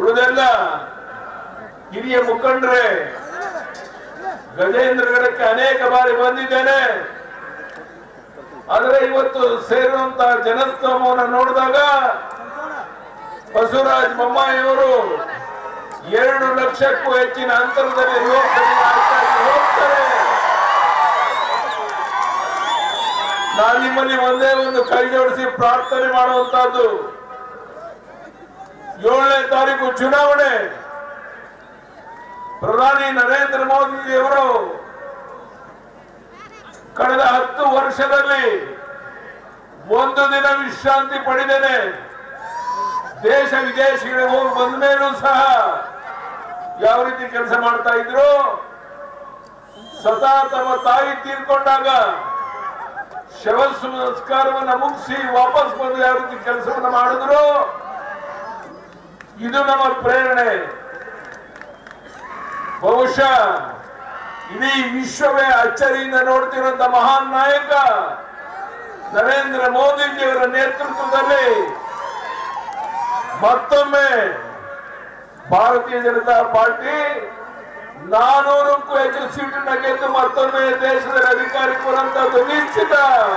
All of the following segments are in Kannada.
ಉಳಿದೆಲ್ಲ ಹಿರಿಯ ಮುಖಂಡರೇ, ಗಜೇಂದ್ರಗಡಕ್ಕೆ ಅನೇಕ ಬಾರಿ ಬಂದಿದ್ದೇನೆ. ಆದರೆ ಇವತ್ತು ಸೇರುವಂತಹ ಜನಸ್ತೋಮವನ್ನು ನೋಡಿದಾಗ ಬಸವರಾಜ ಬೊಮ್ಮಾಯಿಯವರು 2 ಲಕ್ಷಕ್ಕೂ ಹೆಚ್ಚಿನ ಅಂತರದಲ್ಲಿ ಹೋಗ್ತಾರೆ. ನಾನು ನಿಮ್ಮಲ್ಲಿ ಒಂದೇ ಒಂದು ಕೈ ಜೋಡಿಸಿ ಪ್ರಾರ್ಥನೆ ಮಾಡುವಂತಹದ್ದು, 7ನೇ ತಾರೀಕು ಚುನಾವಣೆ. ಪ್ರಧಾನಿ ನರೇಂದ್ರ ಮೋದಿಜಿಯವರು ಕಳೆದ 10 ವರ್ಷದಲ್ಲಿ ಒಂದು ದಿನ ವಿಶ್ರಾಂತಿ ಪಡೆದೇನೆ ದೇಶ ವಿದೇಶಗಳಿಗೆ ಹೋಗಿ ಬಂದ ಮೇಲೂ ಸಹ ಯಾವ ರೀತಿ ಕೆಲಸ ಮಾಡ್ತಾ ಇದ್ರು. ಸ್ವತಃ ತಮ್ಮ ತಾಯಿ ತೀರ್ಕೊಂಡಾಗ ಶವ ಸಂಸ್ಕಾರವನ್ನ ಮುಗಿಸಿ ವಾಪಸ್ ಬಂದು ಯಾವ ರೀತಿ ಕೆಲಸವನ್ನ ಮಾಡಿದ್ರು. ಇದು ನಮ್ಮ ಪ್ರೇರಣೆ. ಬಹುಶಃ ಇಡೀ ವಿಶ್ವವೇ ಅಚ್ಚರಿಯಿಂದ ನೋಡ್ತಿರುವಂತ ಮಹಾನ್ ನಾಯಕ ನರೇಂದ್ರ ಮೋದಿಜಿಯವರ ನೇತೃತ್ವದಲ್ಲಿ ಮತ್ತೊಮ್ಮೆ ಭಾರತೀಯ ಜನತಾ ಪಾರ್ಟಿ 400ಕ್ಕೂ ಹೆಚ್ಚು ಸೀಟನ್ನ ಗೆದ್ದು ಮತ್ತೊಮ್ಮೆ ದೇಶದಲ್ಲಿ ಅಧಿಕಾರಕ್ಕೆ ಬರುವಂತದ್ದು ನಿಶ್ಚಿತ.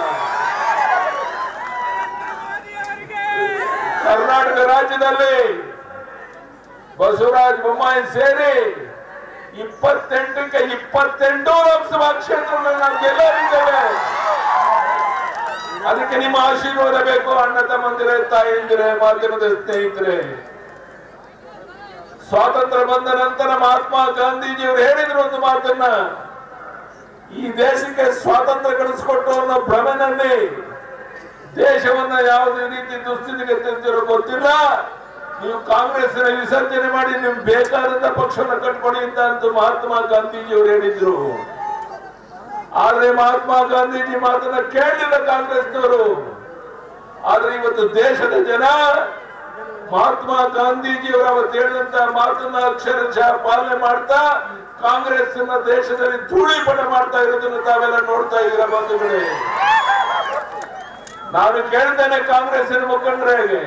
ಕರ್ನಾಟಕ ರಾಜ್ಯದಲ್ಲಿ ಬಸವರಾಜ ಬೊಮ್ಮಾಯಿ ಸೇರಿ 28ಕ್ಕೆ 28 ಲೋಕಸಭಾ ಕ್ಷೇತ್ರಗಳನ್ನು ನಾವು ಗೆಲ್ಲಲಿದ್ದೇವೆ. ಅದಕ್ಕೆ ನಿಮ್ಮ ಆಶೀರ್ವಾದ ಬೇಕು. ಅಣ್ಣ ತಮ್ಮಂದಿರೇ, ತಾಯಿಯಂದಿರೇ, ಮಾಧ್ಯಮದ ಸ್ನೇಹಿತರೆ, ಸ್ವಾತಂತ್ರ್ಯ ಬಂದ ನಂತರ ಮಹಾತ್ಮ ಗಾಂಧೀಜಿಯವರು ಹೇಳಿದ್ರು ಒಂದು ಮಾತನ್ನ, ಈ ದೇಶಕ್ಕೆ ಸ್ವಾತಂತ್ರ್ಯ ಗಳಿಸಿಕೊಟ್ಟು ಅನ್ನೋ ಭ್ರಮೆನಲ್ಲಿ ದೇಶವನ್ನ ಯಾವುದೇ ರೀತಿ ದುಸ್ಥಿತಿಗೆ ತೆಗೆದಿರೋ ಗೊತ್ತಿಲ್ಲ. ನೀವು ಕಾಂಗ್ರೆಸ್ ವಿಸರ್ಜನೆ ಮಾಡಿ ನಿಮ್ಗೆ ಬೇಕಾದಂತ ಪಕ್ಷವನ್ನು ಕಟ್ಕೊಡಿ ಅಂತ ಮಹಾತ್ಮ ಗಾಂಧೀಜಿಯವರು ಹೇಳಿದ್ರು. ಆದ್ರೆ ಮಹಾತ್ಮ ಗಾಂಧೀಜಿ ಮಾತನ್ನ ಕೇಳಲಿಲ್ಲ ಕಾಂಗ್ರೆಸ್ನವರು. ಆದ್ರೆ ಇವತ್ತು ದೇಶದ ಜನ ಮಹಾತ್ಮ ಗಾಂಧೀಜಿಯವರು ಅವತ್ತು ಹೇಳಿದಂತ ಮಾತನ್ನ ಅಕ್ಷರಶಃ ಪಾಲನೆ ಮಾಡ್ತಾ ಕಾಂಗ್ರೆಸ್ ದೇಶದಲ್ಲಿ ಧೂಳಿಪಟ ಮಾಡ್ತಾ ಇರೋದನ್ನು ತಾವೆಲ್ಲ ನೋಡ್ತಾ ಇದ್ದೀರಾ ಬಂಧುಗಳೇ. ನಾನು ಕೇಳ್ತೇನೆ ಕಾಂಗ್ರೆಸ್ಸಿನ ಮುಖಂಡರಿಗೆ,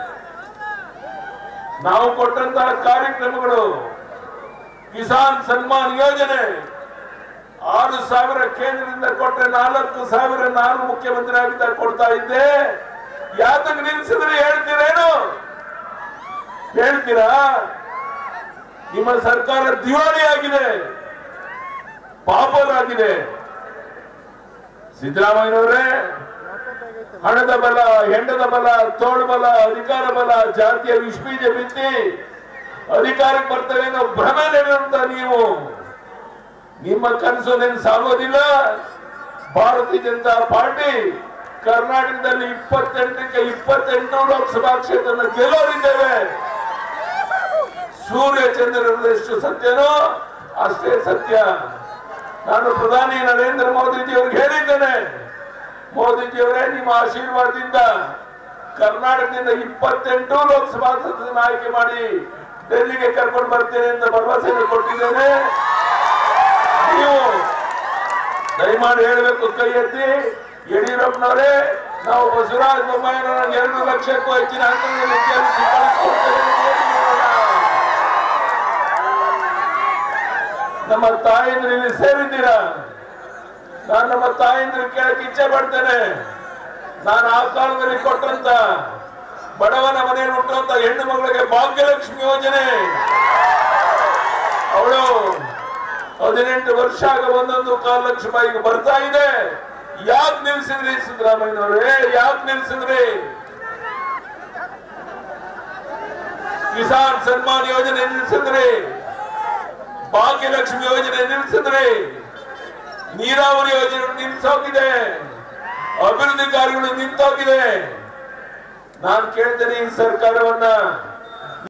ನಾವು ಕೊಟ್ಟಂತಹ ಕಾರ್ಯಕ್ರಮಗಳು, ಕಿಸಾನ್ ಸನ್ಮಾನ್ ಯೋಜನೆ 6,000 ಕೇಂದ್ರದಿಂದ ಕೊಟ್ಟರೆ 4,000 ನಾನು ಮುಖ್ಯಮಂತ್ರಿ ಆಗಿದ್ದಾಗ ಕೊಡ್ತಾ ಇದ್ದೆ. ಯಾತಕ್ಕೆ ನಿಲ್ಸಿದ್ರೆ ಹೇಳ್ತೀರೇನು? ಹೇಳ್ತೀರಾ? ನಿಮ್ಮ ಸರ್ಕಾರ ದಿವಾಳಿ ಆಗಿದೆ, ಪಾಪರಾಗಿದೆ. ಸಿದ್ದರಾಮಯ್ಯನವರೇ, ಹಣದ ಬಲ, ಹೆಂಡದ ಬಲ, ತೋಳು ಬಲ, ಅಧಿಕಾರ ಬಲ, ಜಾತಿಯ ವಿಷಬೀಜ ಬಿತ್ತಿ ಅಧಿಕಾರಕ್ಕೆ ಬರ್ತವೆ ಅನ್ನೋ ಭ್ರಮೆನಂತ ನೀವು, ನಿಮ್ಮ ಕನಸು ನೆನಸಾಗೋದಿಲ್ಲ. ಭಾರತೀಯ ಜನತಾ ಪಾರ್ಟಿ ಕರ್ನಾಟಕದಲ್ಲಿ 28ಕ್ಕೆ 28 ಲೋಕಸಭಾ ಕ್ಷೇತ್ರ ಗೆಲ್ಲೋರಿದ್ದೇವೆ. ಸೂರ್ಯ ಚಂದ್ರರಷ್ಟು ಸತ್ಯನೋ ಅಷ್ಟೇ ಸತ್ಯ. ನಾನು ಪ್ರಧಾನಿ ನರೇಂದ್ರ ಮೋದಿಜಿ ಅವ್ರಿಗೆ ಹೇಳಿದ್ದೇನೆ, ಮೋದಿಜಿಯವರೇ, ನಿಮ್ಮ ಆಶೀರ್ವಾದದಿಂದ ಕರ್ನಾಟಕದಿಂದ 28 ಲೋಕಸಭಾ ಸದಸ್ಯರನ್ನು ಆಯ್ಕೆ ಮಾಡಿ ಡೆಲ್ಲಿಗೆ ಕರ್ಕೊಂಡು ಬರ್ತೇನೆ ಅಂತ ಭರವಸೆಯನ್ನು ಕೊಟ್ಟಿದ್ದೇನೆ. ನೀವು ದಯಮಾಡಿ ಹೇಳಬೇಕು, ಕೈ ಎತ್ತಿ. ಯಡಿಯೂರಪ್ಪನವರೇ, ನಾವು ಬಸವರಾಜ ಬೊಮ್ಮಾಯಿಯವರ 2 ಲಕ್ಷಕ್ಕೂ ಹೆಚ್ಚಿನ ಅಂತರದಲ್ಲಿ ಗೆಲ್ಲಿಸಿ ಕಳಿಸಿಕೊಡ್ತೇವೆ. ನಮ್ಮ ತಾಯಂದ್ರು ಇಲ್ಲಿ ಸೇರಿದ್ದೀರಾ. ನಾನು ನಮ್ಮ ತಾಯಂದ್ರು ಕೇಳಕ್ಕೆ ಇಚ್ಛೆ ಪಡ್ತೇನೆ. ನಾನು ಆ ಕಾಲದಲ್ಲಿ ಕೊಟ್ಟಂತ ಬಡವನ ಮನೆಯಲ್ಲಿ ಹುಟ್ಟುವಂತ ಹೆಣ್ಣು ಮಗಳಿಗೆ ಭಾಗ್ಯಲಕ್ಷ್ಮಿ ಯೋಜನೆ, ಅವಳು 18 ವರ್ಷ ಆಗ 1.25 ಲಕ್ಷ ರೂಪಾಯಿಗೆ ಬರ್ತಾ ಇದೆ. ಯಾಕೆ ನಿಲ್ಸಿದ್ರಿ ಸಿದ್ದರಾಮಯ್ಯನವರೇ? ಯಾಕೆ ನಿಲ್ಸಿದ್ರಿ? ಕಿಸಾನ್ ಸನ್ಮಾನ್ ಯೋಜನೆ ನಿಲ್ಸಿದ್ರಿ, ಭಾಗ್ಯಲಕ್ಷ್ಮಿ ಯೋಜನೆ ನಿಲ್ಸಿದ್ರಿ, ನೀರಾವರಿ ಯೋಜನೆ ನಿಲ್ಸೋಗಿದೆ, ಅಭಿವೃದ್ಧಿ ಕಾರ್ಯಗಳು ನಿಂತೋಗಿದೆ. ನಾನು ಕೇಳ್ತೇನೆ, ಈ ಸರ್ಕಾರವನ್ನ